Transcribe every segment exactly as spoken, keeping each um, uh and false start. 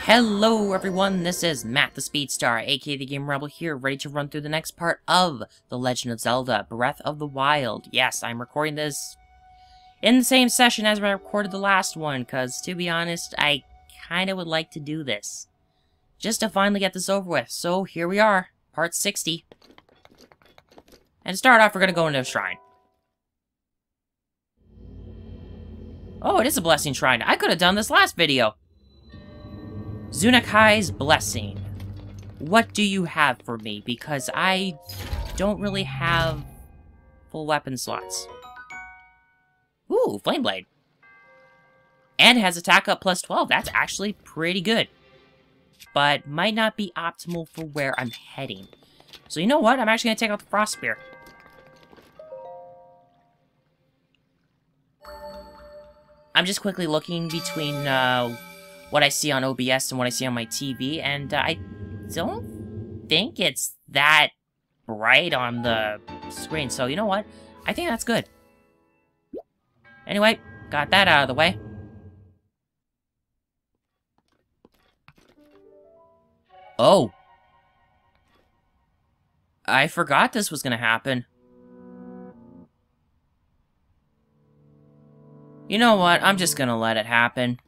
Hello everyone, this is Matt the Speedstar, aka the Game Rebel here, ready to run through the next part of The Legend of Zelda, Breath of the Wild. Yes, I'm recording this in the same session as when I recorded the last one, because to be honest, I kinda would like to do this. Just to finally get this over with. So here we are, part sixty. And to start off, we're gonna go into a shrine. Oh, it is a blessing shrine. I could have done this last video. Zunakai's Blessing. What do you have for me? Because I don't really have full weapon slots. Ooh, Flame Blade. And has attack up plus twelve. That's actually pretty good. But might not be optimal for where I'm heading. So you know what? I'm actually going to take out the Frost Spear. I'm just quickly looking between uh, what I see on O B S and what I see on my T V, and uh, I don't think it's that bright on the screen. So you know what? I think that's good. Anyway, got that out of the way. Oh. I forgot this was gonna happen. You know what? I'm just gonna let it happen.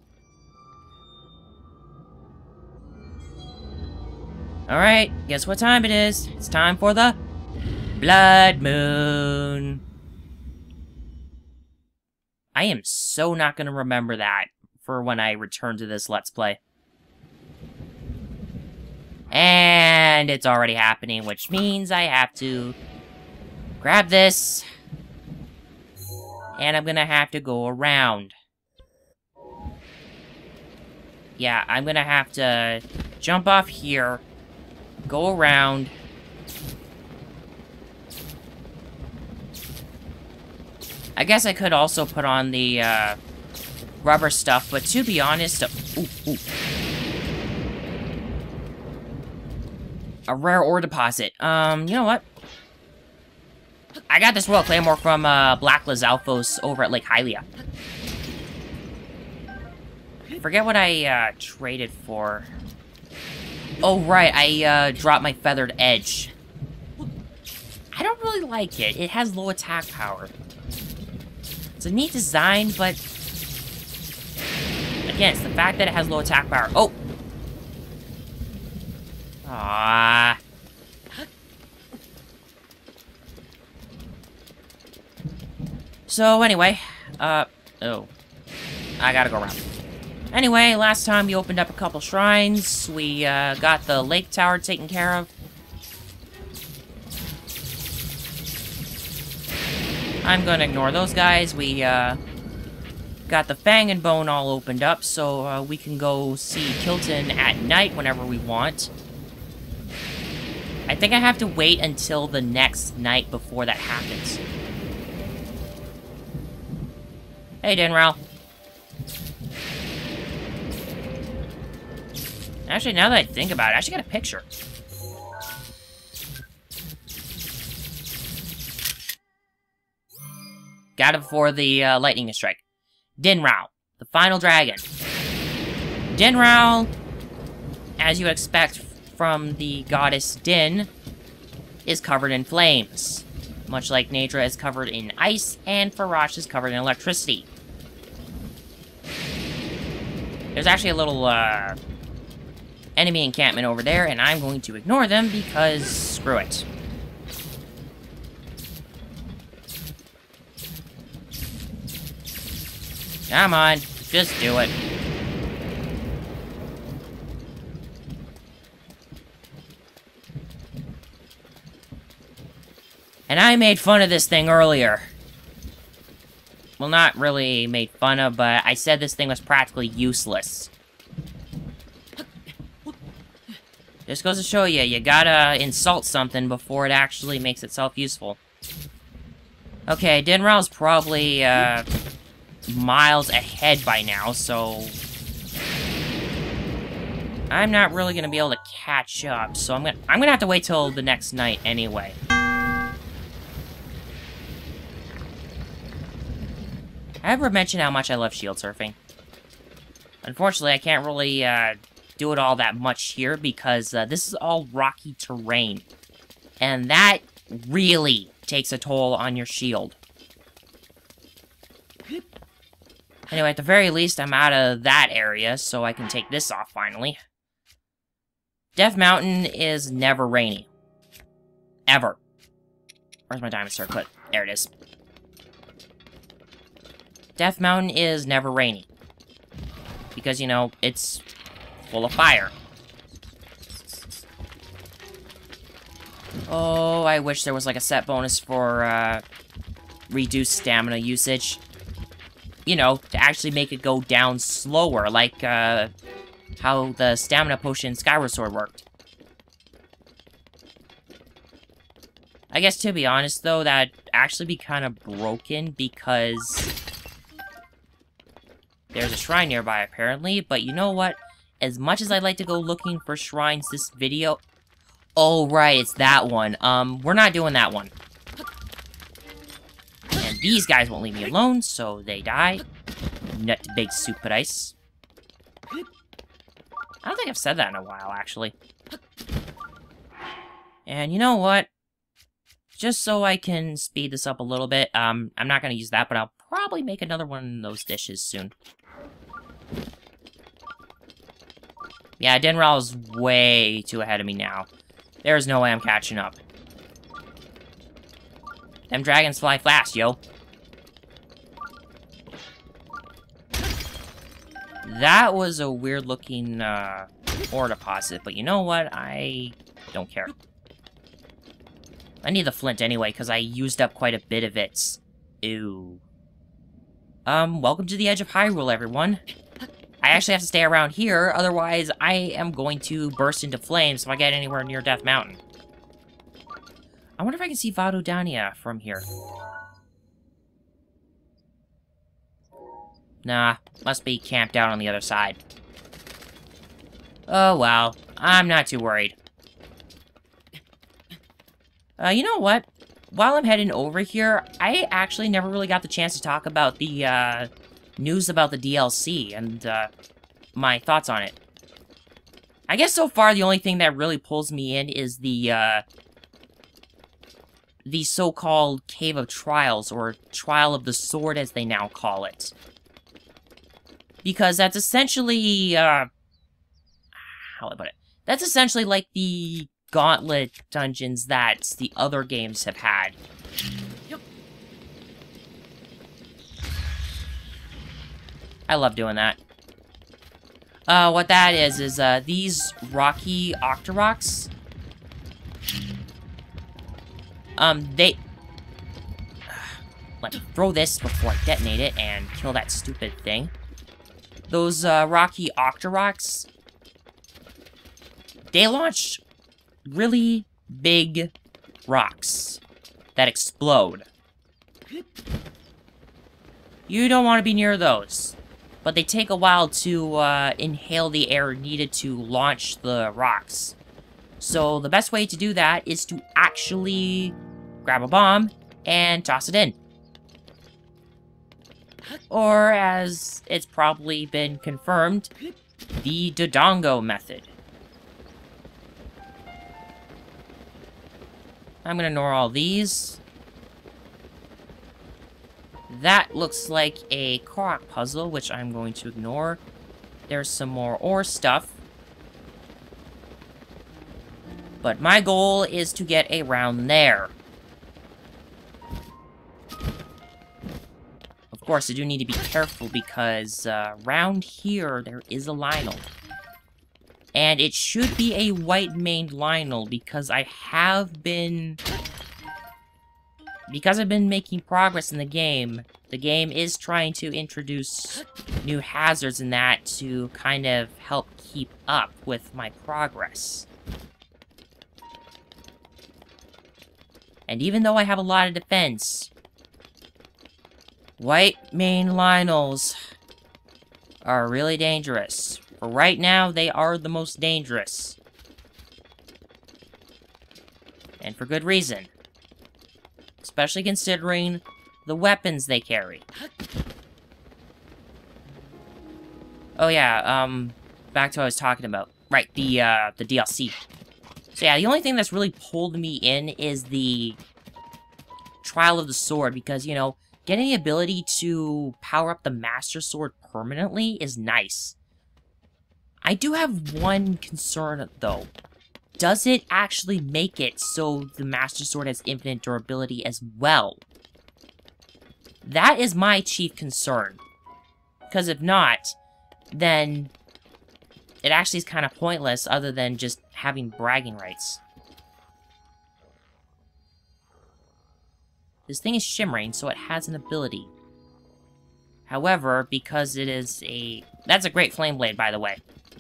Alright, guess what time it is? It's time for the Blood Moon. I am so not gonna remember that for when I return to this Let's Play. And it's already happening, which means I have to grab this. And I'm gonna have to go around. Yeah, I'm gonna have to jump off here, go around. I guess I could also put on the uh, rubber stuff, but to be honest, uh, ooh, ooh. A rare ore deposit. Um, you know what? I got this Royal Claymore from uh, Black Lizalfos over at Lake Hylia. Forget what I uh, traded for. Oh, right, I uh, dropped my Feathered Edge. I don't really like it. It has low attack power. It's a neat design, but... Again, it's the fact that it has low attack power. Oh! Ah. So, anyway, uh, oh. I gotta go around. Anyway, last time we opened up a couple shrines. We, uh, got the lake tower taken care of. I'm gonna ignore those guys. We, uh, got the Fang and Bone all opened up, so, uh, we can go see Kilton at night whenever we want. I think I have to wait until the next night before that happens. Hey, Dinral. Actually, now that I think about it, I actually got a picture. Got it before the uh, lightning strike. Dinral, the final dragon. Dinral, as you expect from the goddess Din, is covered in flames. Much like Nadra is covered in ice, and Farash is covered in electricity. There's actually a little, uh, enemy encampment over there, and I'm going to ignore them because screw it. Come on, just do it. And I made fun of this thing earlier. Well, not really made fun of, but I said this thing was practically useless. Just goes to show you, you gotta insult something before it actually makes itself useful. Okay, Dinral's probably, uh, miles ahead by now, so... I'm not really gonna be able to catch up, so I'm gonna, I'm gonna have to wait till the next night anyway. I ever mentioned how much I love shield surfing? Unfortunately, I can't really, uh, do it all that much here because uh, this is all rocky terrain. And that really takes a toll on your shield. Anyway, at the very least, I'm out of that area, so I can take this off finally. Death Mountain is never rainy. Ever. Where's my diamond circlet? There it is. Death Mountain is never rainy. Because, you know, it's full of fire. Oh, I wish there was like a set bonus for uh, reduced stamina usage. You know, to actually make it go down slower, like uh, how the stamina potion in Skyward Sword worked. I guess, to be honest, though, that'd actually be kind of broken because there's a shrine nearby, apparently. But you know what? As much as I'd like to go looking for shrines this video... Oh, right, it's that one. Um, we're not doing that one. And these guys won't leave me alone, so they die. Nut big stupid ice. I don't think I've said that in a while, actually. And you know what? Just so I can speed this up a little bit, um, I'm not gonna use that, but I'll probably make another one of those dishes soon. Yeah, Dinral's way too ahead of me now. There's no way I'm catching up. Them dragons fly fast, yo. That was a weird-looking, uh, ore deposit, but you know what? I don't care. I need the flint anyway, because I used up quite a bit of it. Ew. Um, welcome to the edge of Hyrule, everyone. I actually have to stay around here, otherwise I am going to burst into flames if I get anywhere near Death Mountain. I wonder if I can see Vadodania from here. Nah, must be camped out on the other side. Oh well, I'm not too worried. Uh, you know what? While I'm heading over here, I actually never really got the chance to talk about the, uh... news about the D L C and uh, my thoughts on it. I guess so far the only thing that really pulls me in is the uh, the so-called Cave of Trials, or Trial of the Sword as they now call it. Because that's essentially, uh, how do I put it? That's essentially like the Gauntlet dungeons that the other games have had. I love doing that. Uh, what that is, is, uh, these rocky Octoroks, um, they... Let me throw this before I detonate it and kill that stupid thing. Those, uh, rocky Octoroks, they launch really big rocks that explode. You don't want to be near those. But they take a while to uh, inhale the air needed to launch the rocks. So the best way to do that is to actually grab a bomb and toss it in. Or, as it's probably been confirmed, the Dodongo method. I'm gonna ignore all these. That looks like a Korok puzzle, which I'm going to ignore. There's some more ore stuff. But my goal is to get around there. Of course, I do need to be careful because uh, around here there is a Lionel. And it should be a white-maned Lionel because I have been... Because I've been making progress in the game, the game is trying to introduce new hazards in that to kind of help keep up with my progress. And even though I have a lot of defense, white mane Lionels are really dangerous. For right now, they are the most dangerous. And for good reason. Especially considering the weapons they carry. Oh yeah, um, back to what I was talking about. Right, the, uh, the D L C. So yeah, the only thing that's really pulled me in is the Trial of the Sword, because, you know, getting the ability to power up the Master Sword permanently is nice. I do have one concern, though. Does it actually make it so the Master Sword has infinite durability as well? That is my chief concern. Because if not, then it actually is kind of pointless other than just having bragging rights. This thing is shimmering, so it has an ability. However, because it is a... That's a great flame blade, by the way.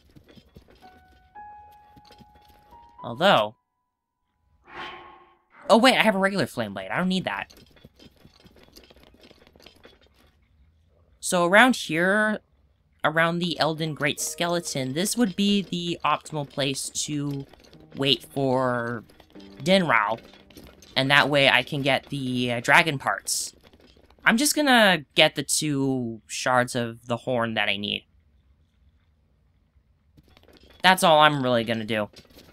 Although... Oh wait, I have a regular flame blade. I don't need that. So around here, around the Elden Great Skeleton, this would be the optimal place to wait for Dinrao. And that way I can get the uh, dragon parts. I'm just gonna get the two shards of the horn that I need. That's all I'm really gonna do.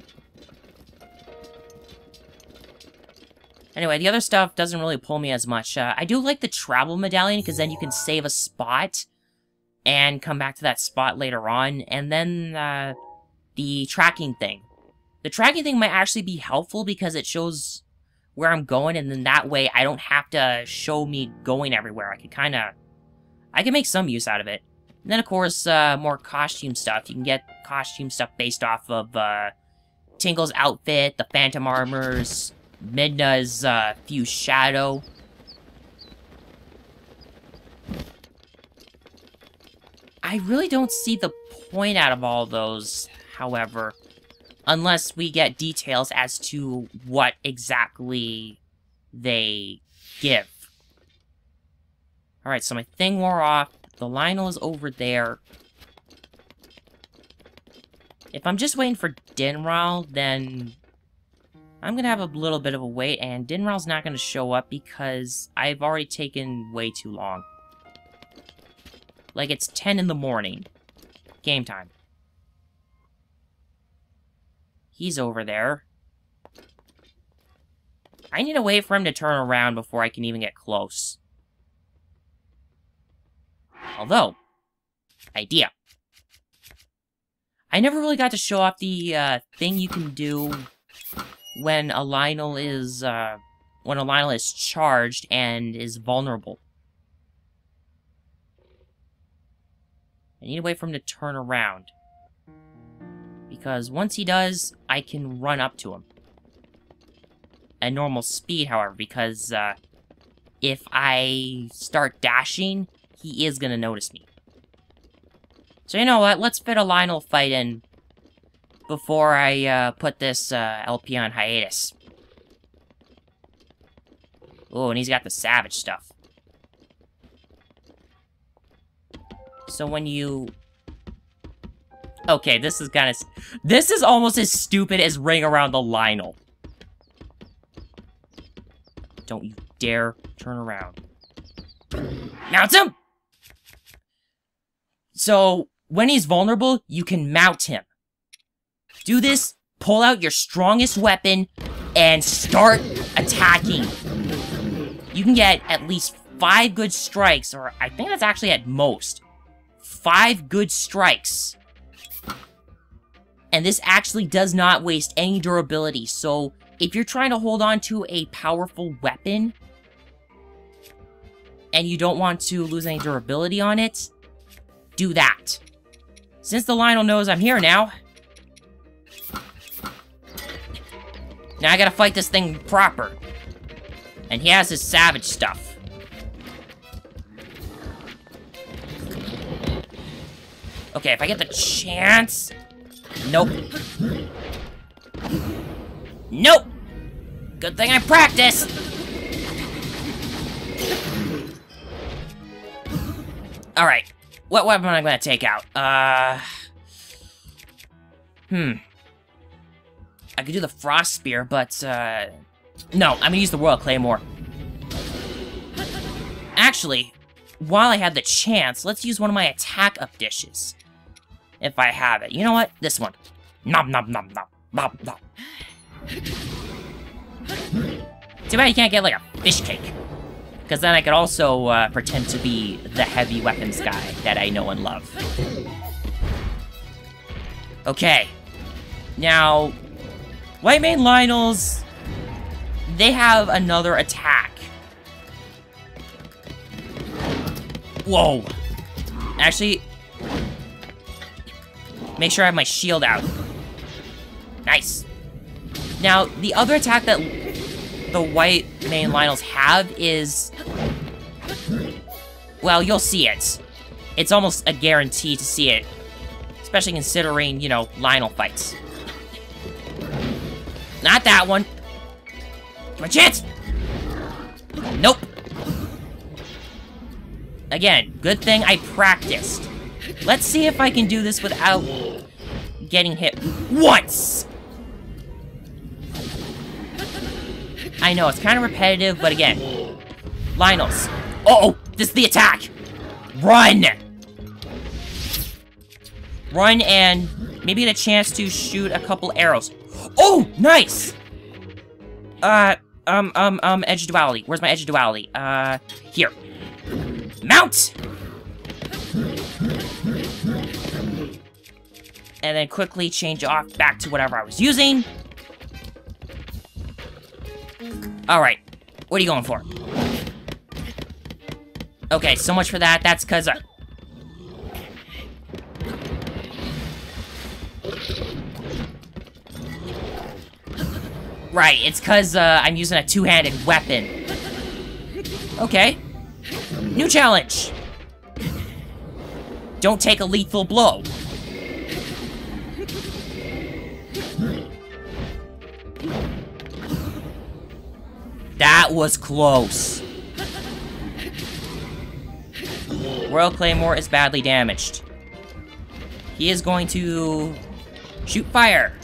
Anyway, the other stuff doesn't really pull me as much. Uh, I do like the travel medallion, because then you can save a spot and come back to that spot later on. And then uh, the tracking thing. The tracking thing might actually be helpful because it shows where I'm going, and then that way I don't have to show me going everywhere. I can kind of... I can make some use out of it. And then, of course, uh, more costume stuff. You can get costume stuff based off of uh, Tinkle's outfit, the Phantom Armors, Midna's uh, Fused Shadow. I really don't see the point out of all those, however, unless we get details as to what exactly they give. Alright, so my thing wore off. The Lionel is over there. If I'm just waiting for Dinral, then I'm gonna have a little bit of a wait, and Dinral's not gonna show up because I've already taken way too long. Like, it's ten in the morning. Game time. He's over there. I need to wait for him to turn around before I can even get close. Although, idea. I never really got to show off the uh, thing you can do when a Lionel is uh, when a Lionel is charged and is vulnerable. I need to wait for him to turn around. Because once he does, I can run up to him. At normal speed, however, because uh, if I start dashing, he is going to notice me. So you know what, let's fit a Lionel fight in before I uh, put this uh, L P on hiatus. Oh, and he's got the savage stuff. So when you... Okay, this is kind of... This is almost as stupid as Ring Around the Lionel. Don't you dare turn around. Mount him! So, when he's vulnerable, you can mount him. Do this, pull out your strongest weapon, and start attacking. You can get at least five good strikes, or I think that's actually at most. Five good strikes. And this actually does not waste any durability, so if you're trying to hold on to a powerful weapon, and you don't want to lose any durability on it, do that. Since the Lionel knows I'm here now, now I gotta fight this thing proper. And he has his savage stuff. Okay, if I get the chance... Nope. Nope! Good thing I practiced! Alright. What weapon am I gonna take out? Uh... Hmm. I could do the Frost Spear, but, uh... No, I'm gonna use the Royal Claymore. Actually, while I have the chance, let's use one of my attack-up dishes. if I have it. You know what? This one. Nom nom nom nom nom nom. Too bad you can't get like a fish cake. Because then I could also uh, pretend to be the heavy weapons guy that I know and love. Okay. Now, White Mane Lynels, they have another attack. Whoa. Actually, make sure I have my shield out. Nice. Now, the other attack that the White Mane Lynels have is... well, you'll see it. It's almost a guarantee to see it. Especially considering, you know, Lynel fights. Not that one. Give me a chance! Nope. Again, good thing I practiced. Let's see if I can do this without getting hit once! I know, it's kind of repetitive, but again. Lynels. Uh-oh! This is the attack! Run! Run and maybe get a chance to shoot a couple arrows. Oh! Nice! Uh, um, um, um, edge duality. Where's my edge duality? Uh, here. Mount! And then quickly change off back to whatever I was using. Alright. What are you going for? Okay, so much for that. That's because I... Right, it's because uh, I'm using a two-handed weapon. Okay. New challenge. Don't take a lethal blow. That was close. Royal Claymore is badly damaged. He is going to shoot fire.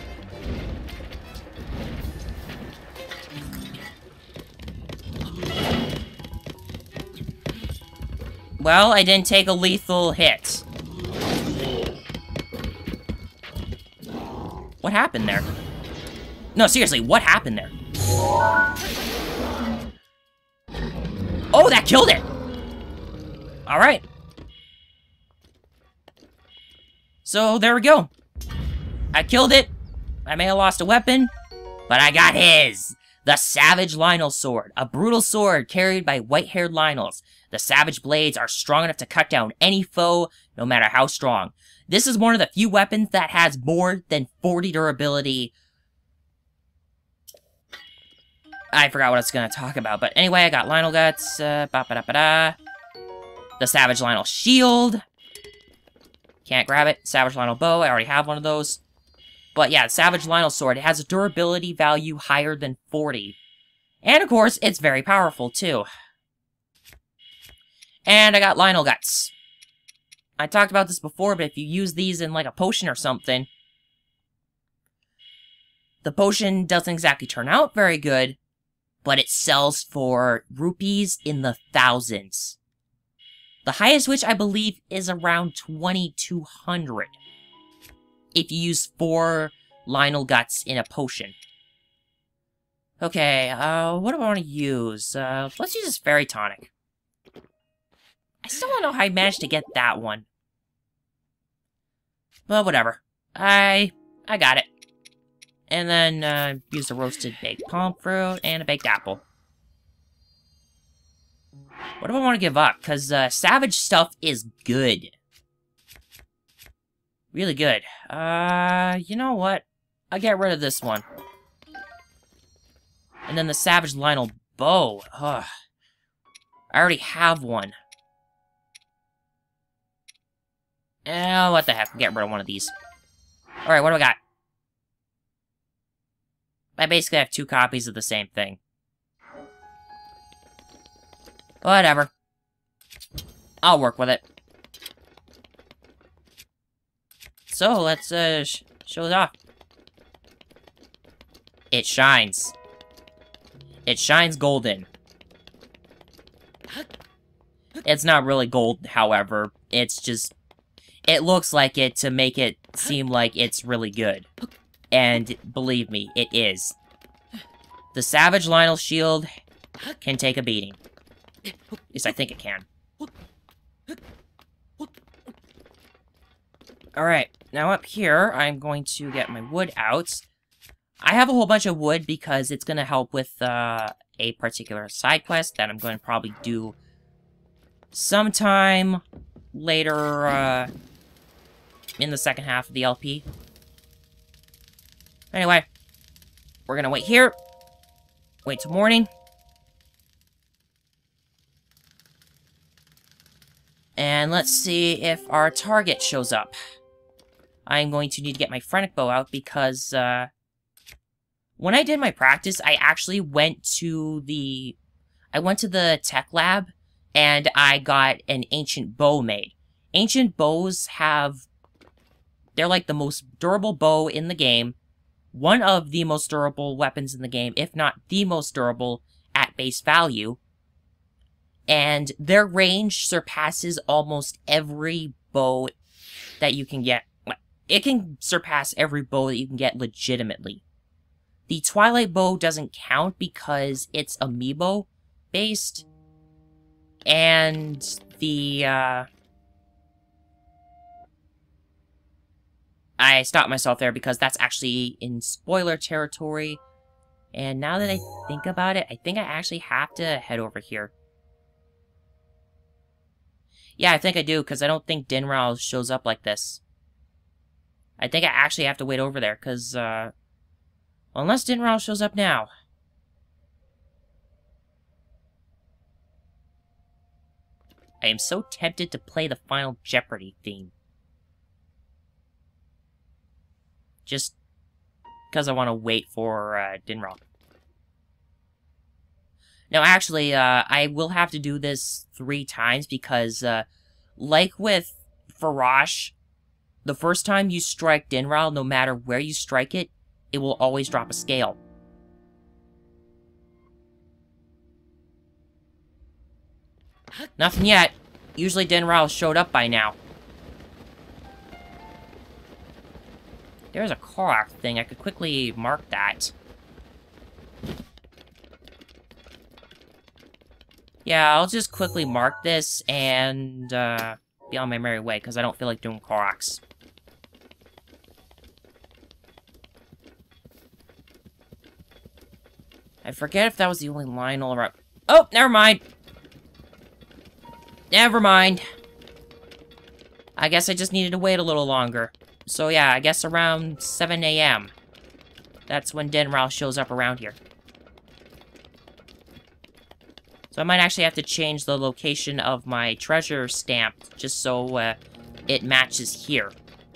Well, I didn't take a lethal hit. What happened there? No, seriously, what happened there? Oh, that killed it! Alright. So, there we go. I killed it. I may have lost a weapon, but I got his! The Savage Lynel Sword. A brutal sword carried by white-haired Lynels. The Savage blades are strong enough to cut down any foe, no matter how strong. This is one of the few weapons that has more than forty durability. I forgot what I was going to talk about, but anyway, I got Lynel Guts, uh, ba -ba -da -ba -da. The Savage Lynel Shield. Can't grab it. Savage Lynel Bow, I already have one of those. But yeah, Savage Lynel Sword, it has a durability value higher than forty. And of course, it's very powerful too. And I got Lynel Guts. I talked about this before, but if you use these in like a potion or something, the potion doesn't exactly turn out very good, but it sells for rupees in the thousands. The highest which I believe is around twenty-two hundred. If you use four Lynel Guts in a potion. Okay, uh, what do I want to use? Uh, let's use this Fairy Tonic. I still don't know how I managed to get that one. Well, whatever. I I got it. And then, uh, use a roasted baked palm fruit and a baked apple. What do I want to give up? Because, uh, Savage stuff is good. Really good. Uh, you know what? I'll get rid of this one. And then the Savage Lynel Bow. Ugh. I already have one. Oh, what the heck? Get rid of one of these. Alright, what do I got? I basically have two copies of the same thing. Whatever. I'll work with it. So, let's, uh, sh show it off. It shines. It shines golden. It's not really gold, however. It's just... it looks like it to make it seem like it's really good. And believe me, it is. The Savage Lionel shield can take a beating. At least I think it can. Alright, now up here, I'm going to get my wood out. I have a whole bunch of wood because it's going to help with uh, a particular side quest that I'm going to probably do sometime later uh, in the second half of the L P. Anyway, we're going to wait here. Wait till morning. And let's see if our target shows up. I'm going to need to get my Phrenic Bow out because, uh... when I did my practice, I actually went to the... I went to the tech lab, and I got an ancient bow made. Ancient bows have... They're like the most durable bow in the game. One of the most durable weapons in the game, if not the most durable at base value. And their range surpasses almost every bow that you can get. It can surpass every bow that you can get legitimately. The Twilight Bow doesn't count because it's amiibo based. And the, uh... I stopped myself there because that's actually in spoiler territory. And now that I think about it, I think I actually have to head over here. Yeah, I think I do, because I don't think Dinral shows up like this. I think I actually have to wait over there, because, uh... unless Dinral shows up now. I am so tempted to play the Final Jeopardy theme. Just because I want to wait for uh, Dinral. Now, actually, uh, I will have to do this three times because, uh, like with Farash, the first time you strike Dinral, no matter where you strike it, it will always drop a scale. Nothing yet. Usually Dinral showed up by now. There's a Korok thing. I could quickly mark that. Yeah, I'll just quickly mark this and uh, be on my merry way, because I don't feel like doing Koroks. I forget if that was the only line all around. Oh, never mind. Never mind. I guess I just needed to wait a little longer. So yeah, I guess around seven A M That's when Dinral shows up around here. So I might actually have to change the location of my treasure stamp just so uh, it matches here.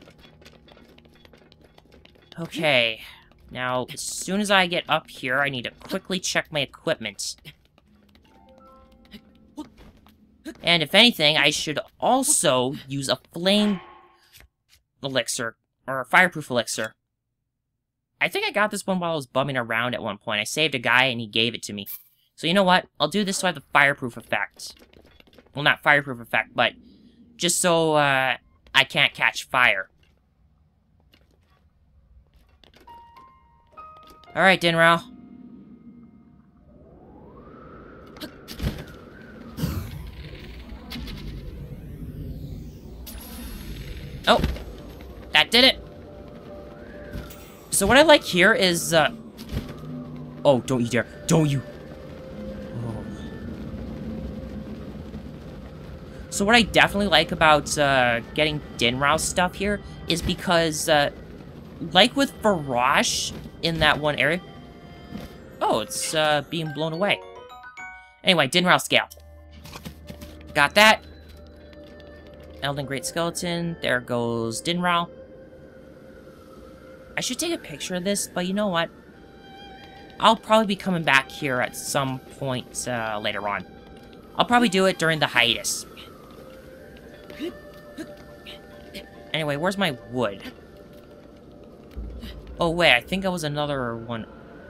Okay. Now, as soon as I get up here, I need to quickly check my equipment. And if anything, I should also use a flame elixir, or a fireproof elixir. I think I got this one while I was bumming around at one point. I saved a guy and he gave it to me. So you know what? I'll do this so I have the fireproof effect. Well, not fireproof effect, but just so uh, I can't catch fire. Alright, Dinral. Oh! That did it! So what I like here is, uh... oh, don't you dare. Don't you! Oh. So what I definitely like about, uh, getting Dinral's stuff here is because, uh, like with Farash in that one area... Oh, it's, uh, being blown away. Anyway, Dinral scale. Got that. Elden Great Skeleton. There goes Dinral. I should take a picture of this, but you know what? I'll probably be coming back here at some point uh, later on. I'll probably do it during the hiatus. Anyway, where's my wood? Oh, wait, I think it was another one.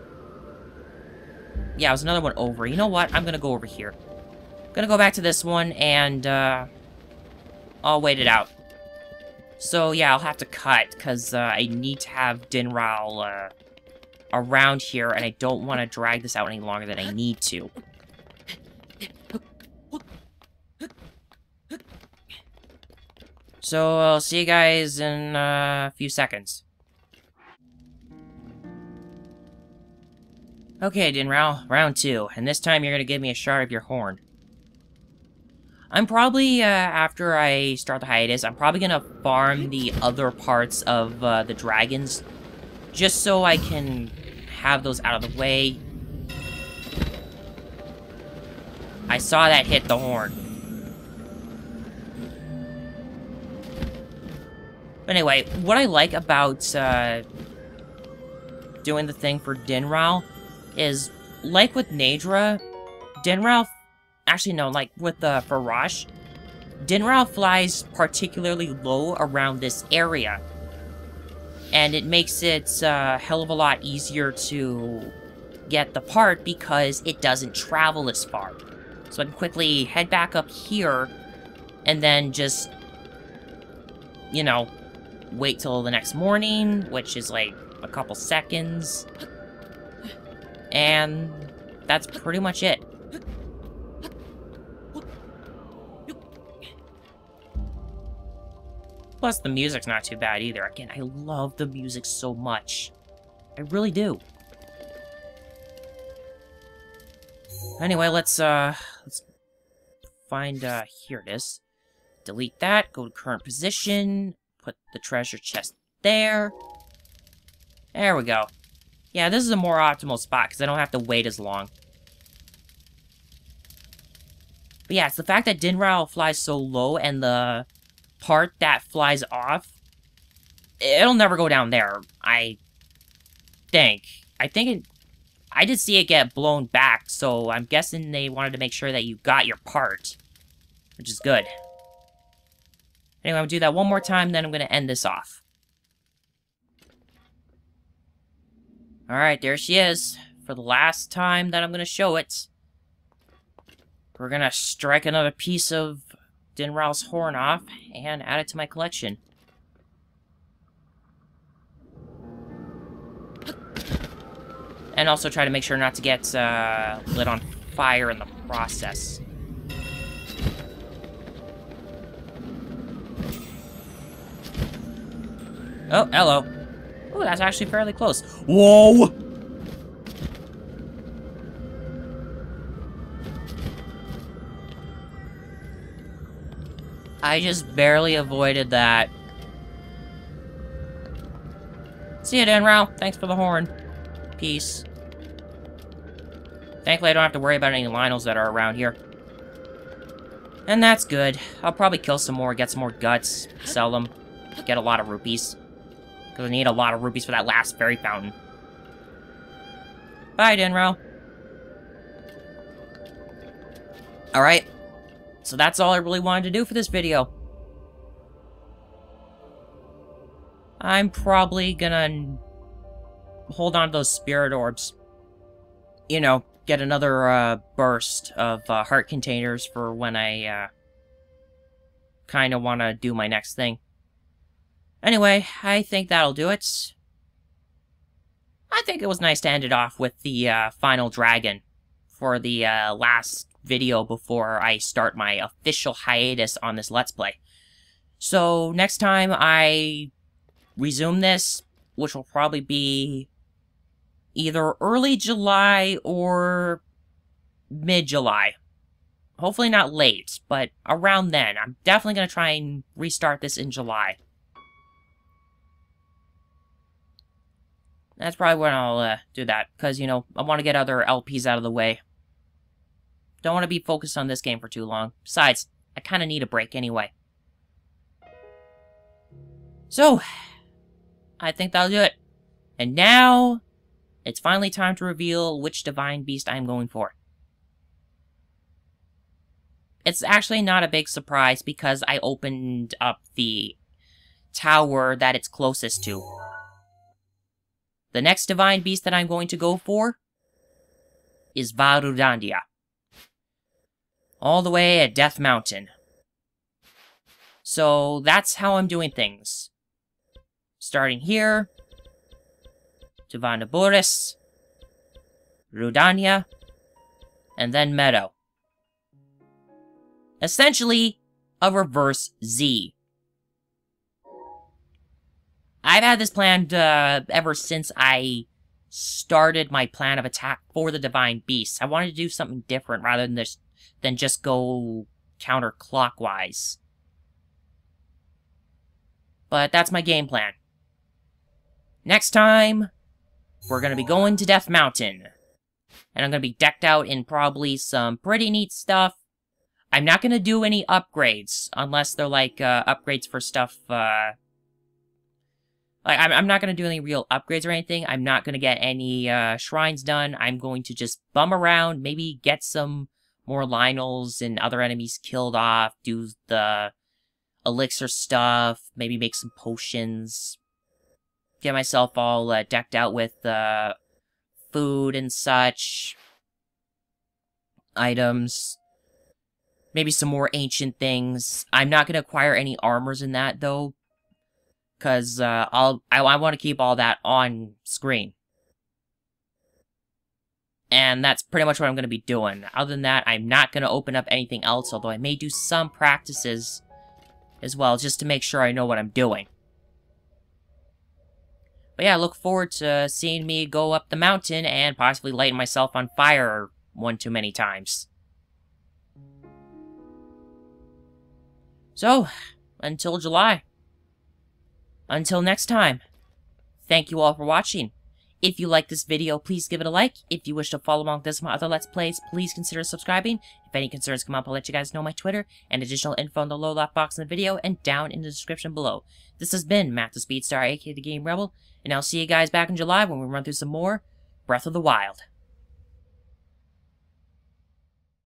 Yeah, it was another one over. You know what? I'm gonna go over here. Gonna go back to this one, and, uh... I'll wait it out. So yeah, I'll have to cut, because uh, I need to have Dinral uh, around here, and I don't want to drag this out any longer than I need to. So I'll see you guys in uh, a few seconds. Okay, Dinral, round two, and this time you're gonna give me a shard of your horn. I'm probably, uh, after I start the hiatus, I'm probably gonna farm the other parts of uh, the dragons, just so I can have those out of the way. I saw that hit the horn. But anyway, what I like about uh, doing the thing for Dinral is, like with Nadra, Dinral, actually no, like with uh, Farash, Dinral flies particularly low around this area. And it makes it a uh, hell of a lot easier to get the part because it doesn't travel as far. So I can quickly head back up here and then just, you know, wait till the next morning, which is like a couple seconds. And that's pretty much it. Plus, the music's not too bad either. Again, I love the music so much. I really do. Anyway, let's, uh, let's find, uh, here it is. Delete that, go to current position, put the treasure chest there. There we go. Yeah, this is a more optimal spot, because I don't have to wait as long. But yeah, it's the fact that Dinral flies so low, and the part that flies off, it'll never go down there, I think. I think it... I did see it get blown back, so I'm guessing they wanted to make sure that you got your part. Which is good. Anyway, I'm gonna do that one more time, then I'm gonna end this off. Alright, there she is. For the last time that I'm gonna show it. We're gonna strike another piece of Dinral's horn off and add it to my collection. And also try to make sure not to get uh, lit on fire in the process. Oh, hello. Ooh, that's actually fairly close. Whoa! I just barely avoided that. See ya, Dinral. Thanks for the horn. Peace. Thankfully, I don't have to worry about any Lionels that are around here. And that's good. I'll probably kill some more, get some more guts, sell them, get a lot of rupees. Because I need a lot of rupees for that last fairy fountain. Bye, Dinral. Alright. So that's all I really wanted to do for this video. I'm probably gonna hold on to those spirit orbs. You know, get another uh, burst of uh, heart containers for when I uh, kind of want to do my next thing. Anyway, I think that'll do it. I think it was nice to end it off with the uh, final dragon for the uh, last video before I start my official hiatus on this Let's Play. So, next time I resume this, which will probably be either early July or mid-July. Hopefully not late, but around then. I'm definitely going to try and restart this in July. That's probably when I'll uh, do that, because, you know, I want to get other L Ps out of the way. Don't want to be focused on this game for too long. Besides, I kind of need a break anyway. So, I think that'll do it. And now, it's finally time to reveal which Divine Beast I'm going for. It's actually not a big surprise because I opened up the tower that it's closest to. The next Divine Beast that I'm going to go for is Varudandia. All the way at Death Mountain. So that's how I'm doing things. Starting here, to Vandaboris, Rudania, and then Meadow. Essentially, a reverse Z. I've had this planned uh, ever since I started my plan of attack for the Divine Beasts. I wanted to do something different rather than, this, than just go counterclockwise. But that's my game plan. Next time, we're going to be going to Death Mountain. And I'm going to be decked out in probably some pretty neat stuff. I'm not going to do any upgrades, unless they're like uh, upgrades for stuff, uh... Like, I'm, I'm not going to do any real upgrades or anything. I'm not going to get any uh, shrines done. I'm going to just bum around, maybe get some more Lionels and other enemies killed off, do the elixir stuff, maybe make some potions, get myself all uh, decked out with uh, food and such, items, maybe some more ancient things. I'm not going to acquire any armors in that, though, because uh, I'll, I, I want to keep all that on screen. And that's pretty much what I'm going to be doing. Other than that, I'm not going to open up anything else, although I may do some practices as well, just to make sure I know what I'm doing. But yeah, I look forward to seeing me go up the mountain and possibly lighting myself on fire one too many times. So, until July. Until next time, thank you all for watching. If you like this video, please give it a like. If you wish to follow along with this and my other Let's Plays, please consider subscribing. If any concerns come up, I'll let you guys know my Twitter and additional info in the low left box in the video and down in the description below. This has been Matt the Speedstar, aka the Game Rebel, and I'll see you guys back in July when we run through some more Breath of the Wild.